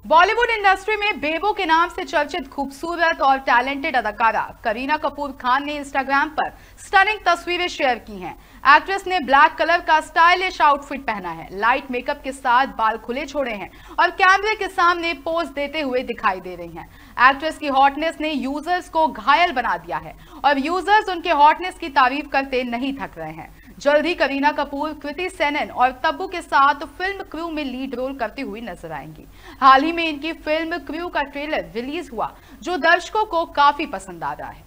Bollywood industry में बेबो के नाम से चर्चित खूबसूरत और टैलेंटेड अदाकारा करीना कपूर खान ने इंस्टाग्राम पर स्टनिंग तस्वीरें शेयर की हैं। एक्ट्रेस ने ब्लैक कलर का स्टाइलिश आउटफिट पहना है, लाइट मेकअप के साथ बाल खुले छोड़े हैं और कैमरे के सामने पोज देते हुए दिखाई दे रही हैं। एक्ट्रेस की हॉटनेस ने यूजर्स को घायल बना दिया है और यूजर्स उनके हॉटनेस की तारीफ करते नहीं थक रहे हैं। जल्द ही करीना कपूर कृति सेनन और तब्बू के साथ फिल्म क्रू में लीड रोल करती हुई नजर आएंगी। हाल ही में इनकी फिल्म क्रू का ट्रेलर रिलीज हुआ, जो दर्शकों को काफी पसंद आ रहा है।